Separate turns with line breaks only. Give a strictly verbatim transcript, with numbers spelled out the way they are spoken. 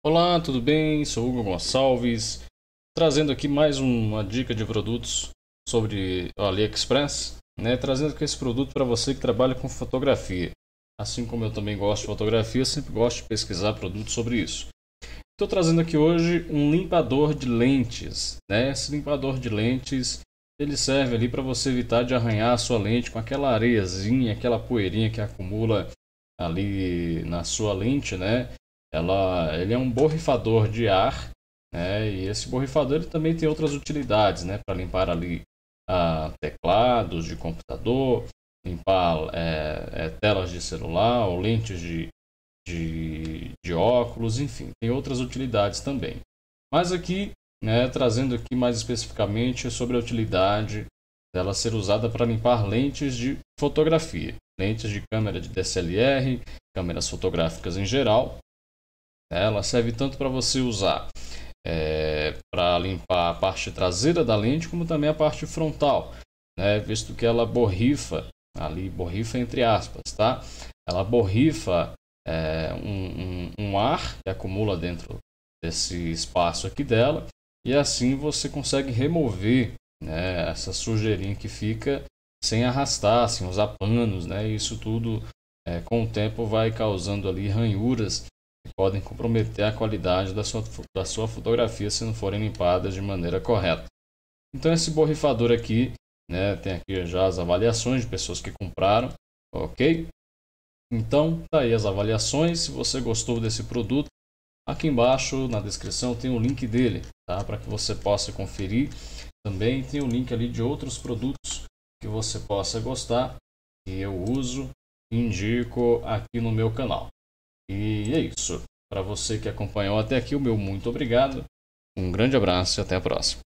Olá, tudo bem? Sou Hugo Gonçalves, trazendo aqui mais uma dica de produtos sobre o AliExpress, né? Trazendo aqui esse produto para você que trabalha com fotografia. Assim como eu também gosto de fotografia, sempre gosto de pesquisar produtos sobre isso. Estou trazendo aqui hoje um limpador de lentes, né? Esse limpador de lentes, ele serve ali para você evitar de arranhar a sua lente com aquela areiazinha, aquela poeirinha que acumula ali na sua lente, né? Ela, ele é um borrifador de ar, né? E esse borrifador ele também tem outras utilidades, né? Para limpar ali ah, teclados de computador, limpar é, é, telas de celular ou lentes de, de, de óculos, enfim, tem outras utilidades também. Mas aqui, né, trazendo aqui mais especificamente sobre a utilidade dela ser usada para limpar lentes de fotografia, lentes de câmera de D S L R, câmeras fotográficas em geral. Ela serve tanto para você usar é, para limpar a parte traseira da lente, como também a parte frontal, né? Visto que ela borrifa, ali borrifa entre aspas, tá? Ela borrifa é, um, um, um ar que acumula dentro desse espaço aqui dela, e assim você consegue remover, né, essa sujeirinha que fica sem arrastar, sem usar panos, né? Isso tudo é, com o tempo vai causando ali ranhuras que podem comprometer a qualidade da sua, da sua fotografia se não forem limpadas de maneira correta. Então esse borrifador aqui, né, tem aqui já as avaliações de pessoas que compraram, ok? Então tá aí as avaliações. Se você gostou desse produto, aqui embaixo na descrição tem o link dele, tá? Para que você possa conferir. Também tem o link ali de outros produtos que você possa gostar, que eu uso e indico aqui no meu canal. E é isso. Para você que acompanhou até aqui, o meu muito obrigado. Um grande abraço e até a próxima.